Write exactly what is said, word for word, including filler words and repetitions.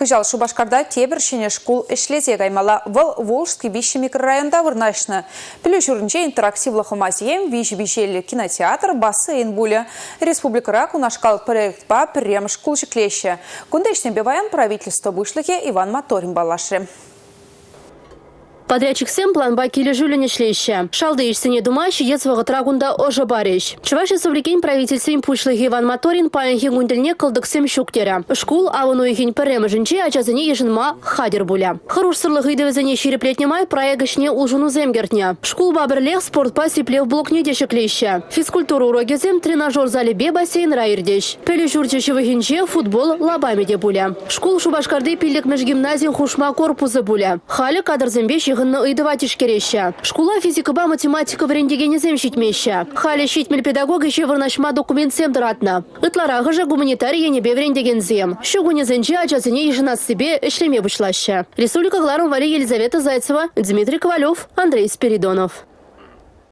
Хыжал Шубашкарда тебіршіне школ ішлезе гаймала вал Волжский виші микрорайонда вырнашны. Пілі жүрінче интерактивлы хомазием виш-вишелі кинотеатр бассейн булі. Республикара кунашкал проект па прем школ жиклеші. Кундешне беваем правительство вышлыхе Иван Моторин балашы. Подрядчик сэм план баки лежули не шлеща. Шалды ишсене думающий ецвага трагунда ожа барищ. Чуваши совлекень правительством пушлых Иван Моторин паянхи гундельне калдыксем щуктера. Шкул авану ихень перема жинче, а чазане еженма хадер буля. Харуш сырлых идовезане щиреплетне май проегашне улжуну земгертня. Шкул баберлех спорт паси плев блок не дешек леща. Физкультуру уроки зем тренажер зале бе бассейн райрдещ. Пели журчащего хинче футбол лабами де буля. Шкул Шубашкарды пилек межгимназии хушма корпуса буля. Хали кадр зембещ на идоватиш кереща. Школа физика ба математика в рендигене земщить меща. Хали щитмель педагога еще вырнашма документ сем дратна. Итларага же гуманитария не бе в рендиген зем. Щугуне зенча, а чазане ежена себе эшлеме вышлаща. Республика Гларом Вали Елизавета Зайцева, Дмитрий Ковалев, Андрей Спиридонов.